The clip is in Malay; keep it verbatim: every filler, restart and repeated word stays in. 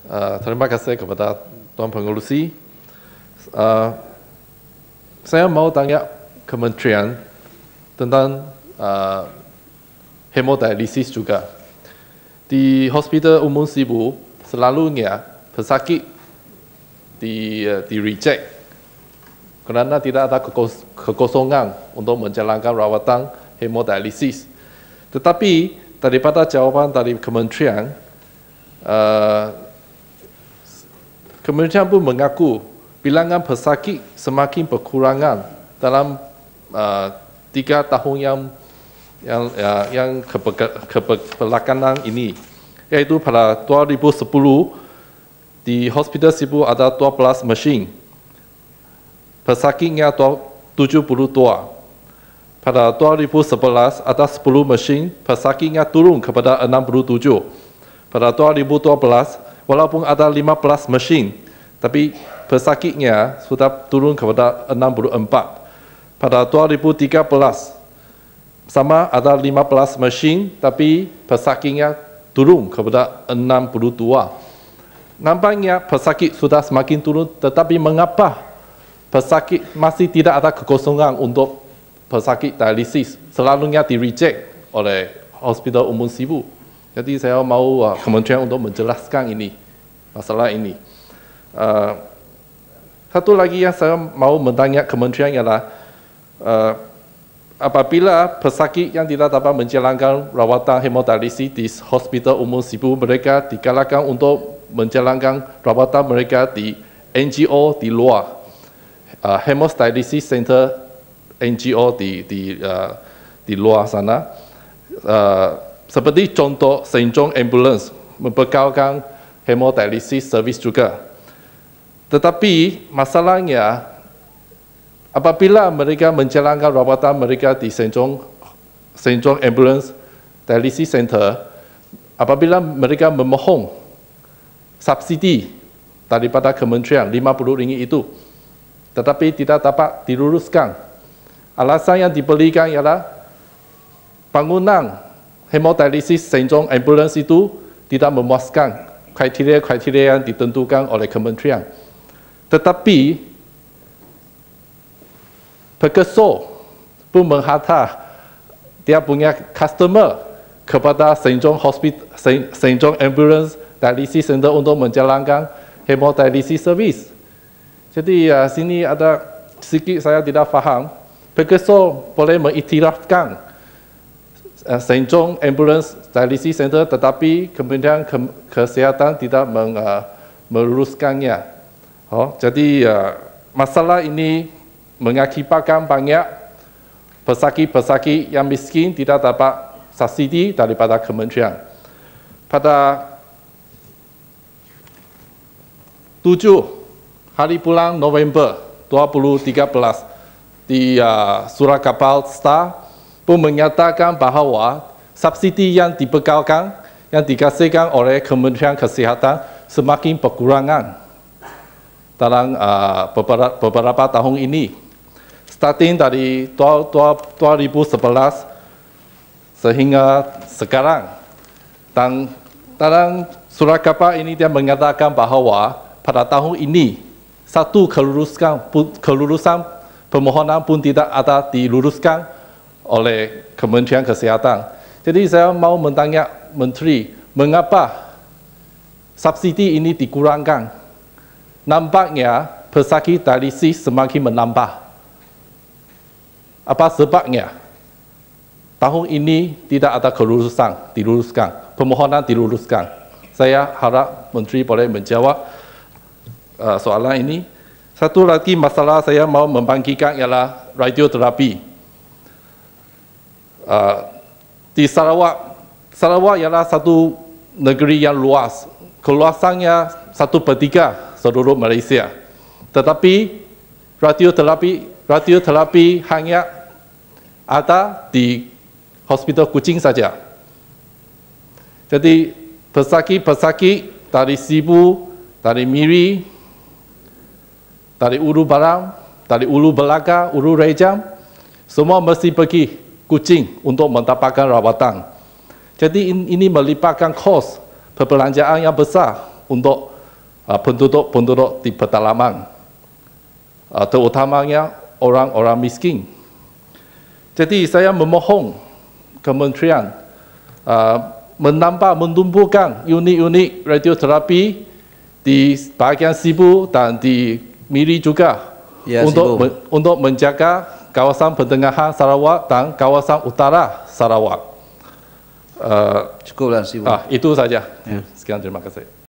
Uh, terima kasih kepada Tuan Pengerusi. Uh, saya mau tanya Kementerian tentang uh, hemodialisis juga. Di Hospital Umum Sibu, selalunya pesakit di, uh, di reject kerana tidak ada kekos kekosongan untuk menjalankan rawatan hemodialisis. Tetapi daripada jawapan dari Kementerian, uh, Kementerian pun mengaku bilangan pesakit semakin berkurangan dalam uh, tiga tahun yang yang uh, yang kebelakangan ini, yaitu pada dua ribu sepuluh di Hospital Sibu ada dua belas mesin, pesakitnya tujuh puluh dua. Pada dua ribu sebelas ada sepuluh mesin, pesakitnya turun kepada enam puluh tujuh. Pada dua ribu dua belas walaupun ada lima belas mesin, tapi pesakitnya sudah turun kepada enam puluh empat. Pada dua ribu tiga belas, sama ada lima belas mesin, tapi pesakitnya turun kepada enam puluh dua. Nampaknya pesakit sudah semakin turun, tetapi mengapa pesakit masih tidak ada kekosongan untuk pesakit dialisis? Selalunya di reject oleh Hospital Umum Sibu. Jadi saya mau uh, Kementerian untuk menjelaskan ini, masalah ini. Uh, satu lagi yang saya mau bertanya Kementerian ialah uh, apabila pesakit yang tidak dapat menjalankan rawatan hemodialisis di Hospital Umum Sibu, mereka digalakkan untuk menjalankan rawatan mereka di N G O di luar, uh, Hemodialysis Center N G O di di uh, di luar sana. Uh, Seperti contoh Saint John Ambulance membekalkan hemodialisis service juga. Tetapi masalahnya, apabila mereka menjalankan rawatan mereka di Saint John, Saint John Ambulance Dialysis Center, apabila mereka memohon subsidi daripada Kementerian lima puluh ringgit itu, tetapi tidak dapat diluluskan. Alasan yang diberikan ialah bangunan hemodialisis Saint John Ambulance itu tidak memuaskan kriteria-kriteria yang ditentukan oleh Kementerian. Tetapi Perkeso pun menghantar dia punya customer kepada Saint John Hospital, Saint John Ambulance Dialysis Center untuk menjalankan hemodialisis service. Jadi uh, sini ada sedikit saya tidak faham. Perkeso boleh mengiktirafkan Saint John Ambulance Dialysis Center, tetapi Kementerian Kesihatan tidak meng, uh, meluluskannya. Oh, jadi uh, masalah ini mengakibatkan banyak pesakit-pesakit yang miskin tidak dapat subsidi daripada Kementerian. Pada tujuh hari bulan November dua ribu tiga belas di uh, surat kapal Star pun menyatakan bahawa subsidi yang dibekalkan, yang dikasihkan oleh Kementerian Kesihatan semakin berkurangan dalam uh, beberapa, beberapa tahun ini. Starting dari dua ribu sebelas sehingga sekarang. Dan dalam surat kapal ini dia mengatakan bahawa pada tahun ini satu kelulusan, kelulusan permohonan pun tidak ada diluluskan oleh Kementerian Kesihatan. Jadi saya mau bertanya Menteri, mengapa subsidi ini dikurangkan? Nampaknya pesakit dialisis semakin menambah. Apa sebabnya? Tahun ini tidak ada kelulusan, diluluskan, permohonan diluluskan. Saya harap Menteri boleh menjawab uh, soalan ini. Satu lagi masalah saya mau membangkitkan ialah radioterapi. Uh, di Sarawak, Sarawak ialah satu negeri yang luas, keluasannya satu per tiga seluruh Malaysia. Tetapi radioterapi, radioterapi hanya ada di Hospital Kuching saja. Jadi pesakit-pesakit dari Sibu, dari Miri, dari Ulu Baram, dari Ulu Belaga, Ulu Rejang, semua mesti pergi Kuching untuk mendapatkan rawatan. Jadi ini melibatkan kos perbelanjaan yang besar untuk uh, penduduk-penduduk di pedalaman, uh, terutamanya orang-orang miskin. Jadi saya memohon kementerian uh, menambah, menumbuhkan unit-unit radioterapi di bahagian Sibu dan di Miri juga ya, untuk men, untuk menjaga kawasan pertengahan Sarawak dan kawasan utara Sarawak. Uh, Cukuplah Sibu. Ah, itu saja. Ya. Sekian, terima kasih.